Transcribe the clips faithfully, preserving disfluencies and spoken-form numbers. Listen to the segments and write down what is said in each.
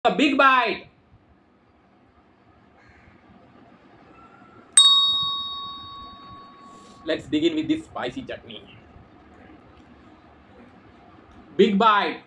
A big bite. Let's begin with this spicy chutney. Big bite.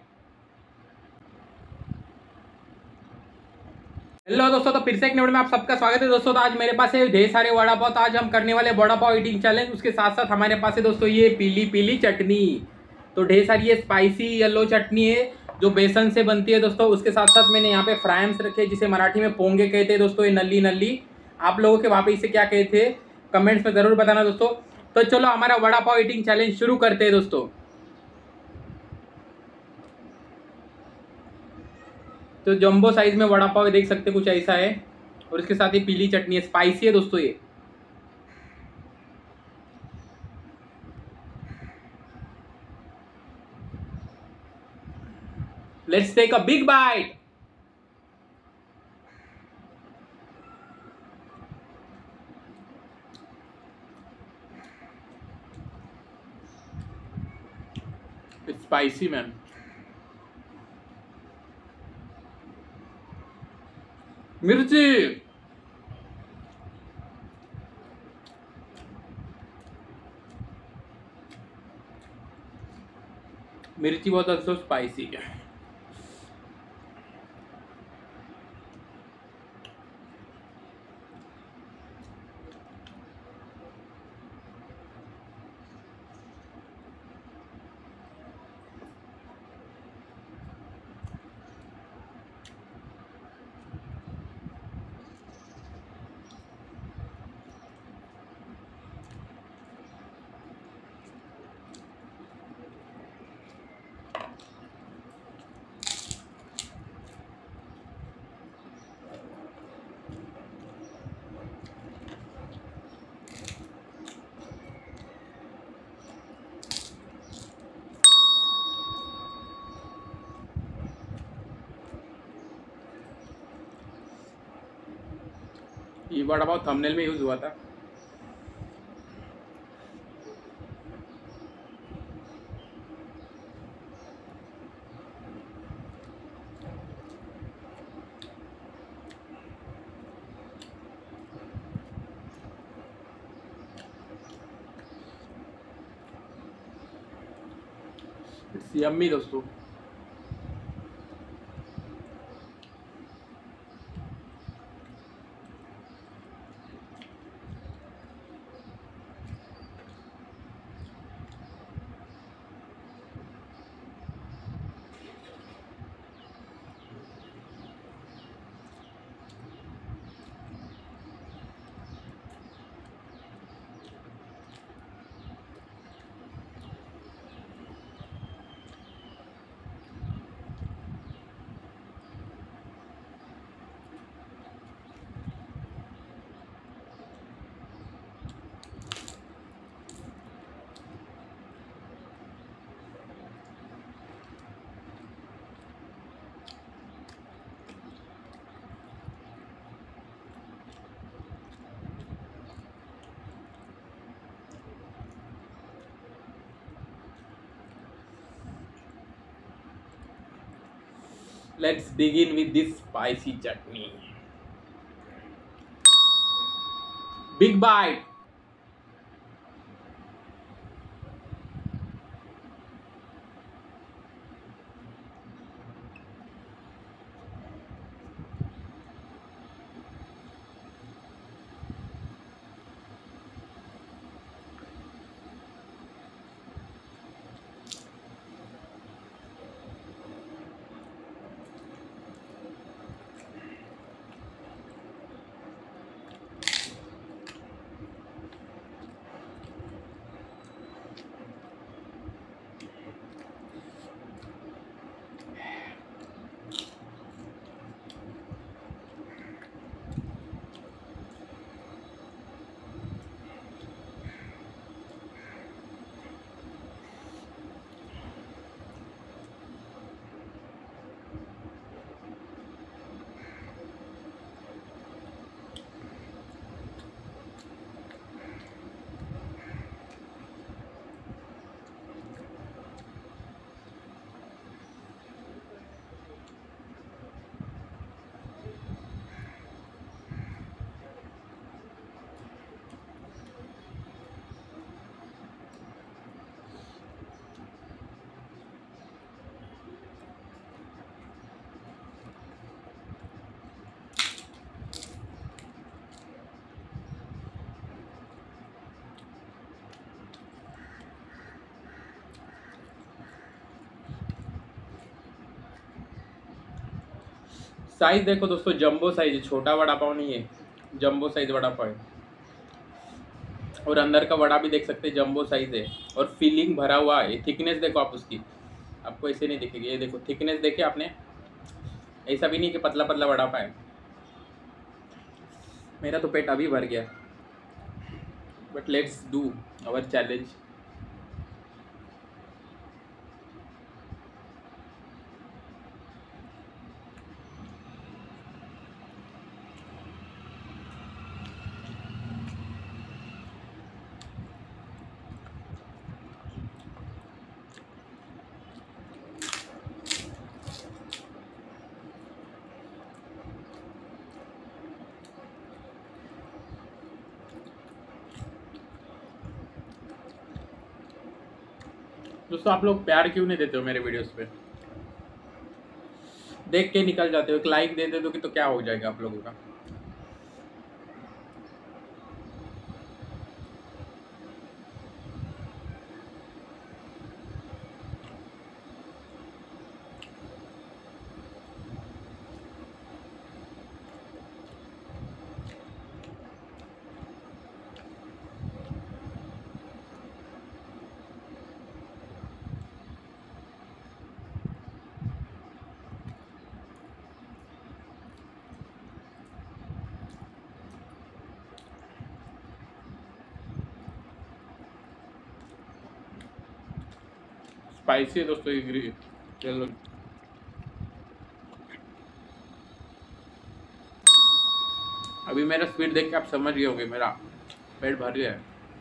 Hello दोस्तों, तो फिर से एक वीडियो में आप सबका स्वागत है दोस्तों। तो आज मेरे पास है ढेर सारे वड़ा पाव। तो आज हम करने वाले वड़ा पाव ईटिंग चैलेंज। उसके साथ साथ हमारे पास है दोस्तों ये पीली पीली चटनी। तो ढेर सारी ये स्पाइसी येलो चटनी है जो बेसन से बनती है दोस्तों। उसके साथ साथ मैंने यहाँ पे फ्राइम्स रखे जिसे मराठी में पोंगे कहते हैं दोस्तों। ये नली नली, आप लोगों के वहाँ पे इसे क्या कहते हैं कमेंट्स में ज़रूर बताना दोस्तों। तो चलो हमारा वड़ा पाव ईटिंग चैलेंज शुरू करते हैं दोस्तों। तो जंबो साइज में वड़ा पाव देख सकते कुछ ऐसा है, और इसके साथ ही पीली चटनी है, स्पाइसी है दोस्तों ये। Let's take a big bite. It's spicy man. मिर्ची, मिर्ची बहुत अच्छा स्पाइसी है। ये वड़ा पाव थंबनेल में यूज हुआ था। इट्स यम्मी दोस्तों। Let's begin with this spicy chutney. Big bite. Size देखो दोस्तों, जंबो साइज है, छोटा वड़ा पाव नहीं है, जंबो साइज वड़ा पाव है। और अंदर का वड़ा भी देख सकते हैं, जंबो साइज है और फीलिंग भरा हुआ है। थिकनेस देखो आप उसकी, आपको ऐसे नहीं दिखेगी। ये देखो थिकनेस देखे आपने, ऐसा भी नहीं कि पतला पतला वड़ा पाव है। मेरा तो पेट अभी भर गया, but let's do our challenge. दोस्तों आप लोग प्यार क्यों नहीं देते हो मेरे वीडियोस पे? देख के निकल जाते हो, एक लाइक दे दे दो कि तो क्या हो जाएगा आप लोगों का। स्पाइसी है दोस्तों ये। चलो अभी मेरा स्पीड देख के आप समझ गए होंगे मेरा पेट भर गया है।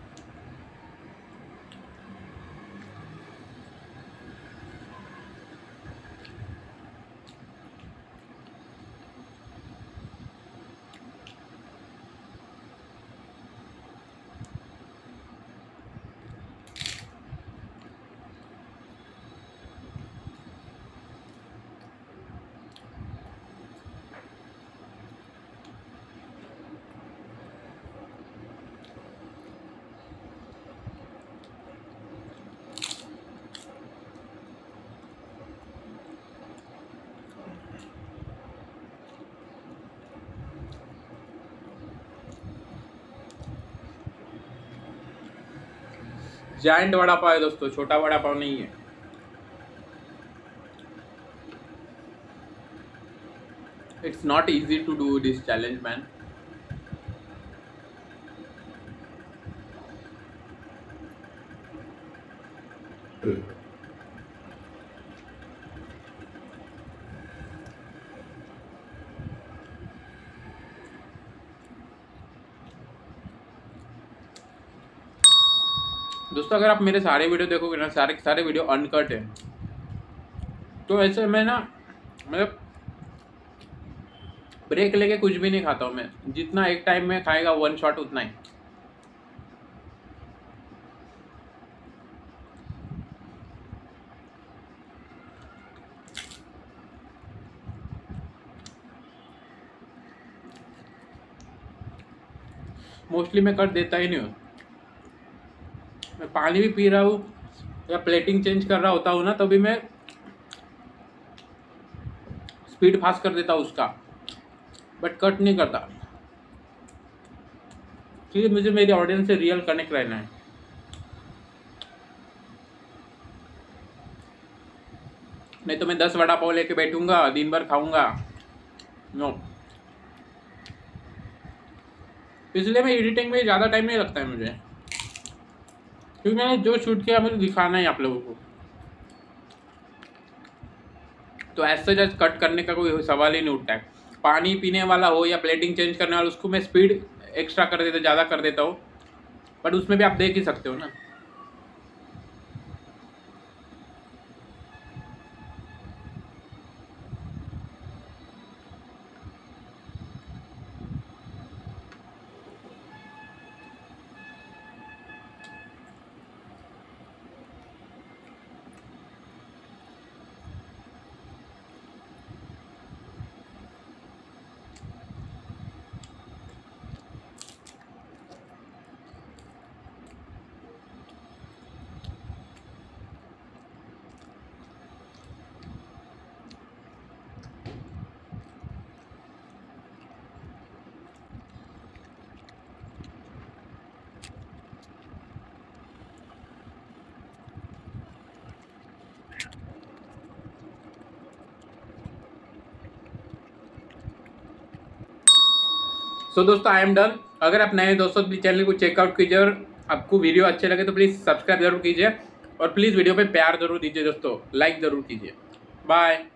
जायंट वड़ा पाव है दोस्तों, छोटा वड़ा पाव नहीं है। It's not easy to do this challenge man. दोस्तों अगर आप मेरे सारे वीडियो देखोगे ना, सारे सारे वीडियो अनकट है, तो ऐसे मैं ना मतलब ब्रेक लेके कुछ भी नहीं खाता हूँ मैं। जितना एक टाइम में खाएगा वन शॉट उतना ही। मोस्टली मैं कर देता ही नहीं हूँ। मैं पानी भी पी रहा हूँ या प्लेटिंग चेंज कर रहा होता हूँ ना, तभी मैं स्पीड फास्ट कर देता हूँ उसका, बट कट नहीं करता, क्योंकि मुझे मेरी ऑडियंस से रियल कनेक्ट रहना है। नहीं तो मैं दस वड़ा पाव लेके बैठूंगा, दिन भर खाऊंगा, नो। इसलिए मैं एडिटिंग में ज़्यादा टाइम नहीं लगता है मुझे, क्योंकि मैंने जो शूट किया मुझे दिखाना है आप लोगों को। तो ऐसे जस्ट कट करने का कोई सवाल ही नहीं उठता है। पानी पीने वाला हो या प्लेटिंग चेंज करने वाला, उसको मैं स्पीड एक्स्ट्रा कर देता, ज़्यादा कर देता हूँ, बट उसमें भी आप देख ही सकते हो ना। सो दोस्तों आई एम डन। अगर आप नए दोस्तों प्लीज चैनल को चेकआउट कीजिए और आपको वीडियो अच्छे लगे तो प्लीज़ सब्सक्राइब जरूर कीजिए और प्लीज़ वीडियो पे प्यार जरूर दीजिए दोस्तों, लाइक ज़रूर कीजिए। बाय।